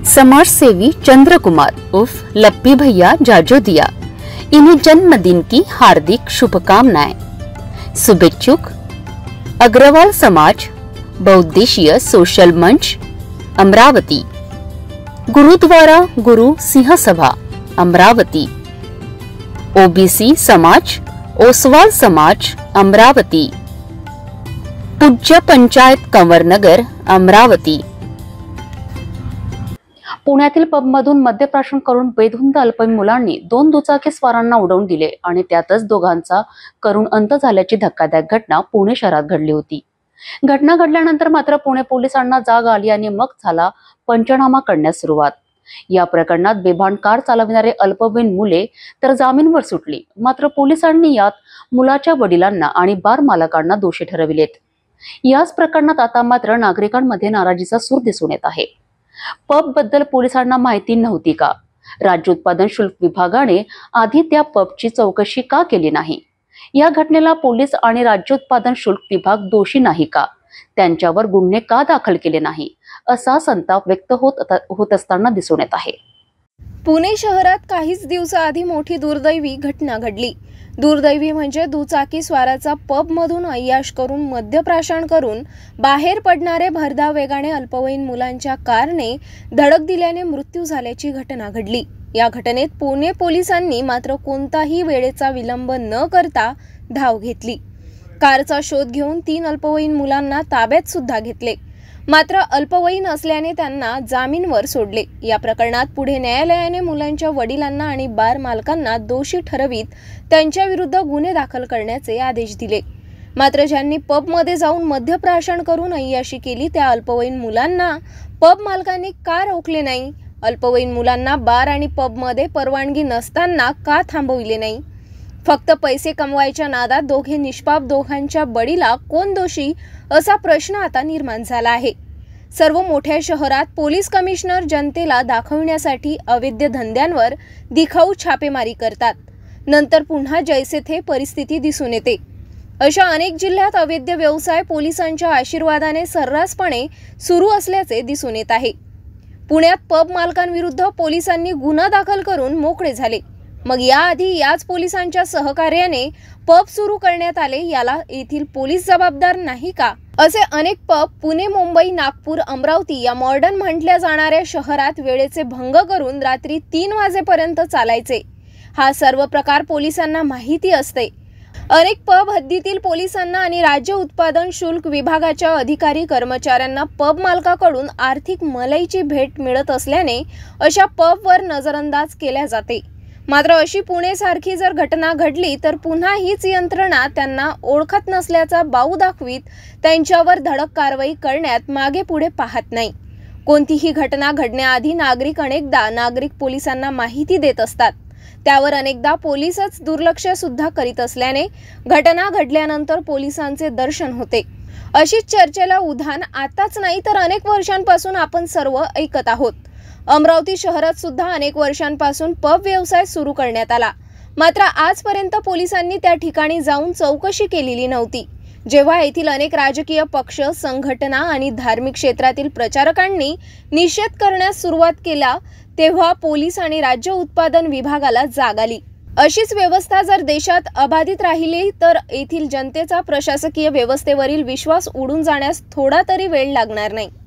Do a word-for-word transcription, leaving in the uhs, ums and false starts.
समाजसेवी चंद्रकुमार उर्फ लप्पी भैया जाजोदिया, इन्हें जन्मदिन की हार्दिक शुभकामनाएं। शुभेच्छुक अग्रवाल समाज बहुउद्देशीय सोशल मंच अमरावती, गुरुद्वारा गुरु सिंह सभा अमरावती, ओबीसी समाज ओसवाल समाज अमरावती, पूज्य पंचायत कंवरनगर अमरावती। पुण्यातील पबमधून मद्यप्राशन करून बेधुंद अल्पवयीन मुलांनी दोन दुचाकी स्वारांना उडवून दिले आणि त्यातच दोघांचा करुण अंत झाल्याची धक्कादायक घटना पुणे शहरात घडली होती। घटना घडल्यानंतर मात्र पुणे पोलिसांना जाग आली आणि मग झाला पंचनामा करण्यास सुरुवात। या प्रकरणात बेभान कार चालविणारे अल्पवयीन मुले तर जामीनवर सुटली, मात्र पोलिसांनी यात मुलाच्या वडिलांना आणि बार मालकांना दोषी ठरविलेत। याच प्रकरणात आता मात्र नागरिकांमध्ये नाराजीचा सूर दिसून येत आहे। पब बद्दल पोलिसांना माहिती नव्हती का? राज्य उत्पादन शुल्क विभागाने आधी त्या पबची चौकशी का केली नाही? या घटनेला पोलीस आणि राज्य उत्पादन शुल्क विभाग दोषी नाही का? त्यांच्यावर गुन्हे का दाखल केले नाही, असा संताप व्यक्त होत होत असताना दिसून येत आहे। पुणे शहरात काहीच दिवसाआधी मोठी दुर्दैवी घटना घडली। दुर्दैवी म्हणजे दुचाकी स्वाराचा पब मधून अय्याश करून मद्यप्राशन करून बाहेर पडणारे भरधाव वेगाने अल्पवयीन मुलांच्या कारने धडक दिल्याने मृत्यू झाल्याची घटना घडली। या घटनेत पुणे पोलिसांनी मात्र कोणताही वेळेचा विलंब न करता धाव घेतली। कारचा शोध घेऊन तीन अल्पवयीन मुलांना ताब्यात सुद्धा घेतले, मात्र अल्पवयीन असल्याने त्यांना जामीनवर सोडले। या प्रकरणात पुढे न्यायालयाने मुलांच्या वडिलांना आणि बार मालकांना दोषी ठरवित त्यांच्या विरुद्ध गुन्हे दाखल करण्याचे आदेश दिले। मात्र ज्यांनी पबमध्ये जाऊन मद्यप्राशन करून अय्याशी केली त्या अल्पवयीन मुलांना पब मालकांनी का रोखले नाही? अल्पवयीन मुलांना बार आणि पबमध्ये परवानगी नसताना का थांबविले नाही? फक्त पैसे कमवायच्या नादात दोघे निष्पाप दोघांच्या बळीला कोण दोषी, असा प्रश्न आता निर्माण झाला आहे। सर्व मोठ्या शहरात पोलीस कमिशनर जनतेला दाखवण्यासाठी अवैध धंद्यांवर दिखाऊ छापेमारी करतात, नंतर पुन्हा जैसे थे परिस्थिती दिसून येते। अशा अनेक जिल्ह्यात अवैध व्यवसाय पोलिसांच्या आशीर्वादाने सर्रासपणे सुरू असल्याचे दिसून येत आहे। पुण्यात पब मालकांविरुद्ध पोलिसांनी गुन्हा दाखल करून मोकळे झाले। मग याआधी याच पोलिसांच्या सहकार्याने पब सुरू करण्यात आले, याला येथील पोलीस जबाबदार नाही का? असे अनेक पब पुणे, मुंबई, नागपूर, अमरावती या मॉडर्न म्हटल्या जाणाऱ्या शहरात वेळेचे भंग करून रात्री तीन वाजेपर्यंत चालायचे। हा सर्व प्रकार पोलिसांना माहिती असते। अनेक पब हद्दीतील पोलिसांना आणि राज्य उत्पादन शुल्क विभागाच्या अधिकारी कर्मचाऱ्यांना पब मालकाकडून आर्थिक मलईची भेट मिळत असल्याने अशा पबवर नजरअंदाज केल्या जाते। मात्र अशी पुणे सारखी जर घटना घडली तर पुन्हा हीच यंत्रणा त्यांना ओळखत नसल्याचा बाऊ दाखवीत त्यांच्यावर धडक कारवाई करण्यात मागे पुढे पाहत नाही। कोणतीही घटना घडण्याआधी नागरिक अनेकदा नागरिक पोलिसांना माहिती देत असतात, त्यावर अनेकदा पोलीसच दुर्लक्ष सुद्धा करीत असल्याने घटना घडल्यानंतर पोलिसांचे दर्शन होते। अशीच चर्चेला उधाण आताच नाही तर अनेक वर्षांपासून आपण सर्व ऐकत आहोत। अमरावती शहरात सुद्धा अनेक वर्षांपासून पब व्यवसाय सुरू करण्यात आला, मात्र आजपर्यंत पोलिसांनी त्या ठिकाणी जाऊन चौकशी केलेली नव्हती। जेव्हा येथील अनेक राजकीय पक्ष, संघटना आणि धार्मिक क्षेत्रातील प्रचारकांनी निषेध करण्यास सुरुवात केला, तेव्हा पोलीस आणि राज्य उत्पादन विभागाला जाग आली। अशीच व्यवस्था जर देशात अबाधित राहिली तर येथील जनतेचा प्रशासकीय व्यवस्थेवरील विश्वास उडून जाण्यास थोडा तरी वेळ लागणार नाही।